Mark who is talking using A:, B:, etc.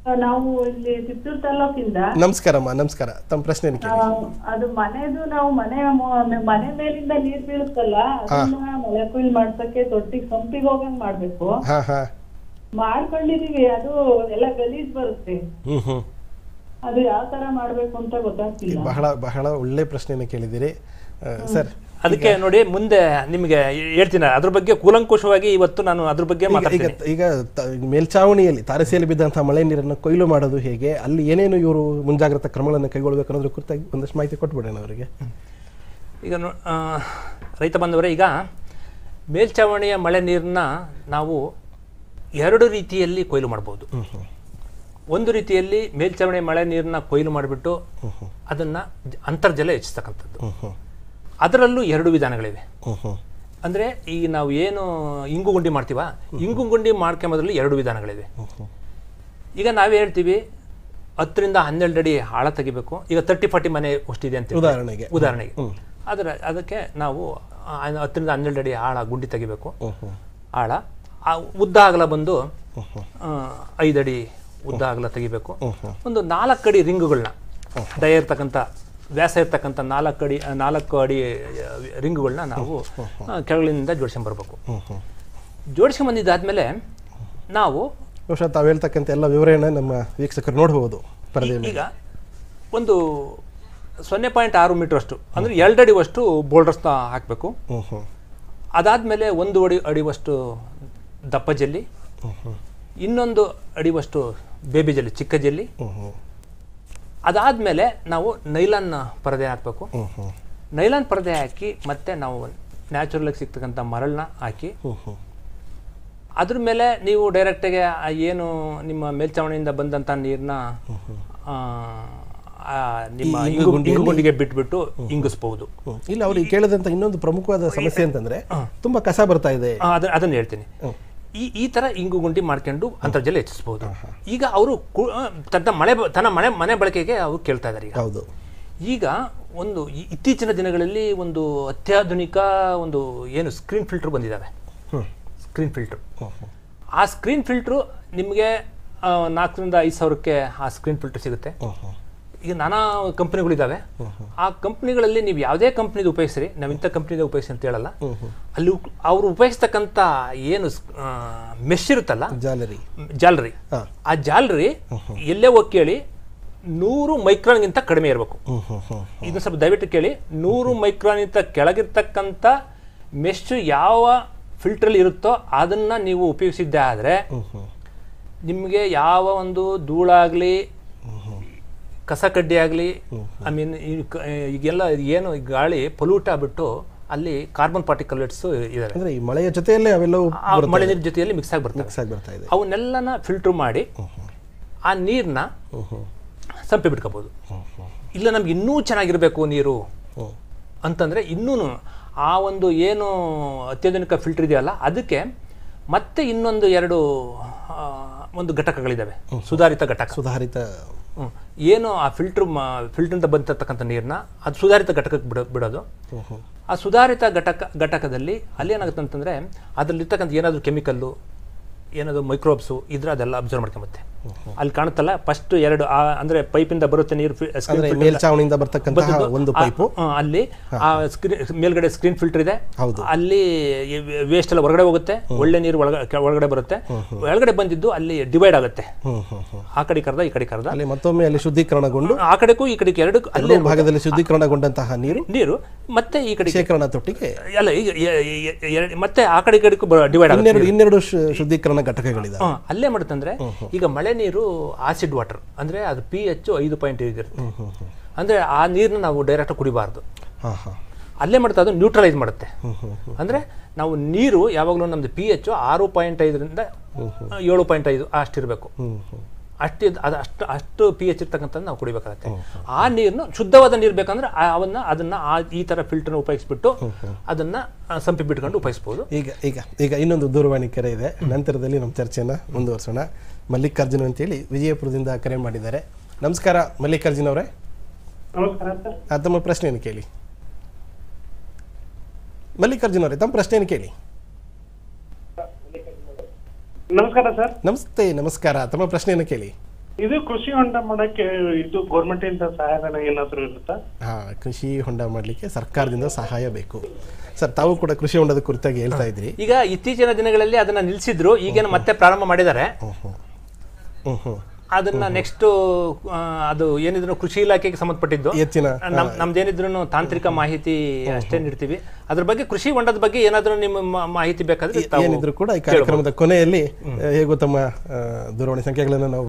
A: ನಾವು ಇಲ್ಲಿ ತಿಪ್ಟೂರು ತಾಲೂಕಿಂದ.
B: ನಮಸ್ಕಾರಮ್ಮ, ನಮಸ್ಕಾರ. ತಮ್ಮ ಪ್ರಶ್ನೆ ಏನು ಕೇಳಿ?
A: ಅದು ಮನೆದು ನಾವು ಮನೆ ಮೇಲಿಂದ ನೀರ್ ಬೀಳುತ್ತಲ್ಲ, ಅದನ್ನ ಮಳೆ ಕೊಯ್ಲು ಮಾಡ್ಸಕ್ಕೆ ತೊಟ್ಟಿಗೆ ಸಂಪಿಗೆ ಹೋಗಂಗ್ ಮಾಡ್ಬೇಕು. ಮಾಡ್ಕೊಂಡಿದೀವಿ, ಅದು ಎಲ್ಲ ಗಲೀಜ್ ಬರುತ್ತೆ. ಅದು ಯಾವ ತರ ಮಾಡ್ಬೇಕು ಅಂತ ಗೊತ್ತಾಗ್ತಿಲ್ಲ.
B: ಬಹಳ ಬಹಳ ಒಳ್ಳೆ ಪ್ರಶ್ನೆಯನ್ನು ಕೇಳಿದಿರಿ ಸರ್.
C: ಅದಕ್ಕೆ ನೋಡಿ, ಮುಂದೆ ನಿಮಗೆ ಹೇಳ್ತೀನಿ ಅದ್ರ ಬಗ್ಗೆ ಕೂಲಂಕುಷವಾಗಿ. ಇವತ್ತು ನಾನು ಅದ್ರ ಬಗ್ಗೆ
B: ಈಗ ಮೇಲ್ಚಾವಣಿಯಲ್ಲಿ ತಾರಸಿಯಲ್ಲಿ ಬಿದ್ದಂತಹ ಮಳೆ ನೀರನ್ನು ಕೊಯ್ಲು ಮಾಡೋದು ಹೇಗೆ, ಅಲ್ಲಿ ಏನೇನು ಇವರು ಮುಂಜಾಗ್ರತಾ ಕ್ರಮಗಳನ್ನು ಕೈಗೊಳ್ಳಬೇಕು ಅನ್ನೋದ್ರ ಕುರಿತಾಗಿ ಒಂದಷ್ಟು ಮಾಹಿತಿ ಕೊಟ್ಬಿಡೋಣ ಅವರಿಗೆ.
C: ಈಗ ರೈತ ಬಂದವರೇ, ಈಗ ಮೇಲ್ಚಾವಣಿಯ ಮಳೆ ನೀರನ್ನ ನಾವು ಎರಡು ರೀತಿಯಲ್ಲಿ ಕೊಯ್ಲು ಮಾಡ್ಬೋದು. ಒಂದು ರೀತಿಯಲ್ಲಿ ಮೇಲ್ಚಾವಣಿ ಮಳೆ ನೀರನ್ನ ಕೊಯ್ಲು ಮಾಡಿಬಿಟ್ಟು ಅದನ್ನು ಅಂತರ್ಜಲ ಹೆಚ್ಚಿಸ್ತಕ್ಕಂಥದ್ದು. ಅದರಲ್ಲೂ ಎರಡು ವಿಧಾನಗಳಿವೆ. ಅಂದರೆ ಈಗ ನಾವು ಏನು ಇಂಗು ಗುಂಡಿ ಮಾಡ್ತೀವ, ಇಂಗು ಗುಂಡಿ ಮಾಡ್ಕೊಂಬೋದ್ರಲ್ಲಿ ಎರಡು ವಿಧಾನಗಳಿವೆ. ಈಗ ನಾವೇ ಹೇಳ್ತೀವಿ 10 ರಿಂದ 12 ಅಡಿ ಆಳ ತೆಗಿಬೇಕು. ಈಗ 30-40 ಮನೆ ಅಷ್ಟಿದೆ ಅಂತ ಉದಾಹರಣೆಗೆ ಅದಕ್ಕೆ ನಾವು 10 ರಿಂದ 12 ಅಡಿ ಆಳ ಗುಂಡಿ ತೆಗಿಬೇಕು. ಆಳ ಉದ್ದ ಅಗಲ ಬಂದು 5 ಅಡಿ ಉದ್ದ ಅಗಲ ತೆಗಿಬೇಕು. ಒಂದು 4 ಅಡಿ ರಿಂಗುಗಳನ್ನ ದಯ ಇರ್ತಕ್ಕಂಥ ವ್ಯಾಸ ಇರ್ತಕ್ಕಂಥ 4 ಅಡಿ ರಿಂಗುಗಳನ್ನ ನಾವು ಕೆಳಗಿನಿಂದ ಜೋಡಿಸ್ಕೊಂಡ್ಬರ್ಬೇಕು. ಜೋಡಿಸ್ಕೊಂಡ್ಬಂದಿದ್ದಾದ್ಮೇಲೆ ನಾವು
B: ತಾವು ಹೇಳ್ತಕ್ಕಂಥ ಎಲ್ಲ ವಿವರಣೆ ನಮ್ಮ ವೀಕ್ಷಕರು ನೋಡಬಹುದು.
C: ಈಗ ಒಂದು 0.6 ಮೀಟರ್ ಅಷ್ಟು ಅಂದರೆ 2 ಅಡಿವಷ್ಟು ಬೋಲ್ಡರ್ಸ್ನ ಹಾಕಬೇಕು. ಅದಾದಮೇಲೆ 1 ಅಡಿವಷ್ಟು ದಪ್ಪ ಜಲ್ಲಿ, 1 ಅಡಿವಷ್ಟು ಬೇಬಿ ಜಲ್ಲಿ, ಚಿಕ್ಕ ಜಲ್ಲಿ. ಅದಾದಮೇಲೆ ನಾವು ನೈಲಾನ್ ಪರದೆ ಹಾಕಬೇಕು. ನೈಲಾನ್ ಪರದೆ ಹಾಕಿ ಮತ್ತೆ ನಾವು ನ್ಯಾಚುರಲಾಗಿ ಸಿಗ್ತಕ್ಕಂಥ ಮರಳನ್ನ ಹಾಕಿ ಅದ್ರ ಮೇಲೆ ನೀವು ಡೈರೆಕ್ಟಾಗಿ ಏನು ನಿಮ್ಮ ಮೇಲ್ಚಾವಣಿಯಿಂದ ಬಂದಂಥ ನೀರನ್ನ ನಿಮ್ಮ ಇಂಗು ಗುಂಡಿಗೆ ಬಿಟ್ಬಿಟ್ಟು ಇಂಗಿಸ್ಬಹುದು.
B: ಇಲ್ಲ, ಅವ್ರಿಗೆ ಕೇಳಿದಂಥ ಇನ್ನೊಂದು ಪ್ರಮುಖವಾದ ಸಮಸ್ಯೆ ಅಂತಂದ್ರೆ ತುಂಬಾ ಕಸ ಬರ್ತಾ ಇದೆ.
C: ಅದನ್ನ ಹೇಳ್ತೀನಿ. ಈ ತರ ಇಂಗು ಗುಂಡಿ ಮಾಡ್ಕೊಂಡು ಅಂತರ್ಜಲ ಹೆಚ್ಚಿಸಬಹುದು. ಈಗ ಅವರು ತನ್ನ ಮನೆ ಬಳಕೆಗೆ ಅವ್ರು ಕೇಳ್ತಾ ಇದ್ದಾರೆ. ಈಗ ಒಂದು ಇತ್ತೀಚಿನ ದಿನಗಳಲ್ಲಿ ಒಂದು ಅತ್ಯಾಧುನಿಕ ಒಂದು ಏನು ಸ್ಕ್ರೀನ್ ಫಿಲ್ಟರ್ ಬಂದಿದ್ದಾವೆ. ಸ್ಕ್ರೀನ್ ಫಿಲ್ಟರ್, ಆ ಸ್ಕ್ರೀನ್ ಫಿಲ್ಟ್ರು ನಿಮಗೆ 4 ರಿಂದ 5 ಸಾವಿರಕ್ಕೆ ಆ ಸ್ಕ್ರೀನ್ ಫಿಲ್ಟರ್ ಸಿಗುತ್ತೆ. ಈಗ ನಾನಾ ಕಂಪ್ನಿಗಳಿದ್ದಾವೆ. ಆ ಕಂಪ್ನಿಗಳಲ್ಲಿ ನೀವು ಯಾವುದೇ ಕಂಪ್ನಿದು ಉಪಯೋಗಿಸ್ರಿ, ನಾವು ಇಂಥ ಕಂಪ್ನಿದ ಉಪಯೋಗಿಸಿ ಅಂತ ಹೇಳಲ್ಲ. ಅಲ್ಲಿ ಅವರು ಉಪಯೋಗಿಸ್ತಕ್ಕಂಥ ಏನು ಮೆಶ್ ಇರುತ್ತಲ್ಲ, ಜಾಲರಿ, ಆ ಜಾಲರಿ ಎಲ್ಲೇ ಹೋಗಿ ಕೇಳಿ 100 ಮೈಕ್ರಾನ್ಗಿಂತ ಕಡಿಮೆ ಇರಬೇಕು. ಇದನ್ನ ಸ್ವಲ್ಪ ದಯವಿಟ್ಟು ಕೇಳಿ. 100 ಮೈಕ್ರಾನ್ಗಿಂತ ಕೆಳಗಿರ್ತಕ್ಕಂಥ ಮೆಶ್ ಯಾವ ಫಿಲ್ಟ್ರಲ್ಲಿ ಇರುತ್ತೋ ಅದನ್ನ ನೀವು ಉಪಯೋಗಿಸಿದ್ದೆ ಆದರೆ ನಿಮಗೆ ಯಾವ ಒಂದು ಧೂಳಾಗಲಿ ಕಸ ಕಡ್ಡಿ ಆಗಲಿ, ಐ ಮೀನ್ ಈಗೆಲ್ಲ ಏನು ಗಾಳಿ ಪೊಲ್ಯೂಟ್ ಆಗ್ಬಿಟ್ಟು ಅಲ್ಲಿ ಕಾರ್ಬನ್ ಪಾರ್ಟಿಕಲ್ಸ್ ಇದಾವೆ.
B: ಮಳೆಯ ಜೊತೆಯಲ್ಲೇ ಅವೆಲ್ಲವೂ
C: ಮಳೆ ನೀರಿನ ಜೊತೆಯಲ್ಲಿ ಮಿಕ್ಸ್ ಆಗಿ ಬರ್ತಾ ಇದೆ. ಅವನ್ನೆಲ್ಲನ ಫಿಲ್ಟರ್ ಮಾಡಿ ಆ ನೀರನ್ನ ಸಂಪೆ ಬಿಟ್ಕೋಬಹುದು. ಇಲ್ಲ ನಮ್ಗೆ ಇನ್ನೂ ಚೆನ್ನಾಗಿರ್ಬೇಕು ನೀರು ಅಂತಂದ್ರೆ ಇನ್ನೂ ಆ ಒಂದು ಏನು ಅತ್ಯಾಧುನಿಕ ಫಿಲ್ಟರ್ ಇದೆಯಲ್ಲ ಅದಕ್ಕೆ ಮತ್ತೆ ಇನ್ನೊಂದು 2 ಘಟಕಗಳಿದ್ದಾವೆ. ಸುಧಾರಿತ ಏನು ಆ ಫಿಲ್ಟ್ರಿಂದ ಬಂದಿರತಕ್ಕಂಥ ನೀರನ್ನ ಅದು ಸುಧಾರಿತ ಘಟಕಕ್ಕೆ ಬಿಡೋದು. ಆ ಸುಧಾರಿತ ಘಟಕದಲ್ಲಿ ಅಲ್ಲಿ ಏನಾಗುತ್ತೆ ಅಂತಂದರೆ ಅದರಲ್ಲಿರ್ತಕ್ಕಂಥ ಏನಾದರೂ ಕೆಮಿಕಲ್ಲು, ಏನಾದರೂ ಮೈಕ್ರೋಬ್ಸು ಇದ್ರೆ ಅದೆಲ್ಲ ಅಬ್ಸರ್ವ್ ಮಾಡ್ಕೊಂಬತ್ತೆ. ಅಲ್ಲಿ ಕಾಣುತ್ತಲ್ಲ, ಫಸ್ಟ್ 2 ಅಂದರೆ ಪೈಪಿಂದ ಬರುತ್ತೆ ನೀರು,
B: ಮೇಲ್ಚಾವಣಿಯಿಂದ ಬರ್ತಕ್ಕಂತಹ ಒಂದು ಪೈಪು,
C: ಅಲ್ಲಿ ಆ ಮೇಲ್ಗಡೆ ಸ್ಕ್ರೀನ್ ಫಿಲ್ಟರ್ ಇದೆ. ಅಲ್ಲಿ ವೇಸ್ಟ್ ಎಲ್ಲ ಹೊರಗಡೆ ಹೋಗುತ್ತೆ, ಒಳ್ಳೆ ನೀರು ಒಳಗಡೆ ಬರುತ್ತೆ. ಒಳಗಡೆ ಬಂದಿದ್ದು ಅಲ್ಲಿ ಡಿವೈಡ್ ಆಗುತ್ತೆ. ಆ ಕಡೆ ಕರ್ದ ಈ ಕಡೆ ಕರ್ದ
B: ಮತ್ತೊಮ್ಮೆ ಅಲ್ಲಿ ಶುದ್ಧೀಕರಣಗೊಂಡು
C: ಆ ಕಡೆಗೂ ಈ ಕಡೆಗೆ 2
B: ಅಲ್ಲೇ ಭಾಗದಲ್ಲಿ ಶುದ್ಧೀಕರಣಗೊಂಡಂತಹ ನೀರು
C: ಮತ್ತೆ ಈ ಕಡೆ
B: ಶೇಖರಣಾ ತೊಟ್ಟಿಗೆ
C: ಅಲ್ಲ, ಈಗ ಮತ್ತೆ ಆ ಕಡೆ ಕಡೆಗೂ ಡಿವೈಡ್ ಆಗುತ್ತೆ.
B: 2 ಶುದ್ಧೀಕರಣ ಘಟಕಗಳಿದೆ.
C: ಅಲ್ಲೇ ಮಾಡುತ್ತಂದ್ರೆ ಈಗ ಮಳೆ ನೀರು ಆಸಿಡ್ ವಾಟರ್ ಅಂದ್ರೆ ಅದು pH 5.5 ಇರುತ್ತೆ. ಅಂದ್ರೆ ಆ ನೀರನ್ನ ನಾವು ಡೈರೆಕ್ಟ್ ಕುಡಿಬಾರ್ದು. ಅಲ್ಲೇ ಮಾಡುತ್ತೆ, ಅದು ನ್ಯೂಟ್ರಲೈಸ್ ಮಾಡುತ್ತೆ. ಅಂದ್ರೆ ನಾವು ನೀರು ಯಾವಾಗಲೂ ನಮ್ದು pH 6.5 ರಿಂದ 7.5 ಅಷ್ಟಿರಬೇಕು. ಅಷ್ಟು pH ಇರ್ತಕ್ಕಂಥದ್ದು ನಾವು ಕುಡಿಬೇಕಾಗತ್ತೆ. ಆ ನೀರನ್ನು ಶುದ್ಧವಾದ ನೀರು ಬೇಕಂದ್ರೆ ಅದನ್ನ ಈ ತರ ಫಿಲ್ಟರ್ನ ಉಪಯೋಗಿಸ್ಬಿಟ್ಟು ಅದನ್ನ ಸಂಪಿ ಬಿಟ್ಕೊಂಡು ಉಪಯೋಗಿಸಬಹುದು.
B: ಈಗ ಇನ್ನೊಂದು ದೂರವಾಣಿ ಕರೆ ಇದೆ. ನಂತರದಲ್ಲಿ ನಮ್ಮ ಚರ್ಚೆಯನ್ನ ಮುಂದುವರ್ಸೋಣ. ಮಲ್ಲಿಕಾರ್ಜುನ್ ಅಂತೇಳಿ ವಿಜಯಪುರದಿಂದ ಕರೆ ಮಾಡಿದ್ದಾರೆ. ನಮಸ್ಕಾರ ಮಲ್ಲಿಕಾರ್ಜುನ್ ಅವರೇ. ತಮ್ಮ ಪ್ರಶ್ನೆಯನ್ನು ಕೇಳಿ. ಮಲ್ಲಿಕಾರ್ಜುನ್ ಅವರೇ, ತಮ್ಮ ಪ್ರಶ್ನೆಯನ್ನು ಕೇಳಿ.
D: ನಮಸ್ಕಾರ ಸರ್.
B: ನಮಸ್ತೆ. ನಮಸ್ಕಾರ. ತಮ್ಮ ಪ್ರಶ್ನೆಯನ್ನು ಕೇಳಿ.
D: ಇದು ಕೃಷಿ ಹೊಂಡ ಮಾಡಕ್ಕೆ ಇದು ಗೌರ್ಮೆಂಟ್ ಇಂದ ಸಹಾಯಧನ ಏನಾದ್ರು ಇರುತ್ತಾ?
B: ಕೃಷಿ ಹೊಂಡ ಮಾಡಲಿಕ್ಕೆ ಸರ್ಕಾರದಿಂದ ಸಹಾಯ ಬೇಕು ಸರ್. ತಾವು ಕೂಡ ಕೃಷಿ ಹೊಂಡದ ಕುರಿತಾಗಿ ಹೇಳ್ತಾ ಇದ್ರಿ.
C: ಈಗ ಇತ್ತೀಚಿನ ದಿನಗಳಲ್ಲಿ ಅದನ್ನ ನಿಲ್ಲಿಸಿದ್ರು, ಈಗೇನು ಮತ್ತೆ ಪ್ರಾರಂಭ ಮಾಡಿದ್ದಾರೆ. ಅದನ್ನ ನೆಕ್ಸ್ಟ್ ಅದು ಏನಿದ್ರು ಕೃಷಿ ಇಲಾಖೆಗೆ ಸಂಬಂಧಪಟ್ಟಿದ್ದು
B: ಹೆಚ್ಚಿನ
C: ನಮ್ದೇನಿದ್ರು ತಾಂತ್ರಿಕ ಮಾಹಿತಿ ಅಷ್ಟೇ ನೀಡ್ತೀವಿ. ಅದ್ರ ಬಗ್ಗೆ ಕೃಷಿ ಹೊಂಡದ ಬಗ್ಗೆ ಏನಾದ್ರೂ ನಿಮ್ಮ ಮಾಹಿತಿ ಬೇಕಾದ್ರೆ
B: ಏನಿದ್ರು ಕೂಡ ಈ ಕಾರ್ಯಕ್ರಮದ ಕೊನೆಯಲ್ಲಿ ಹೇಗೂ ತಮ್ಮ ದೂರವಾಣಿ ಸಂಖ್ಯೆಗಳನ್ನು ನಾವು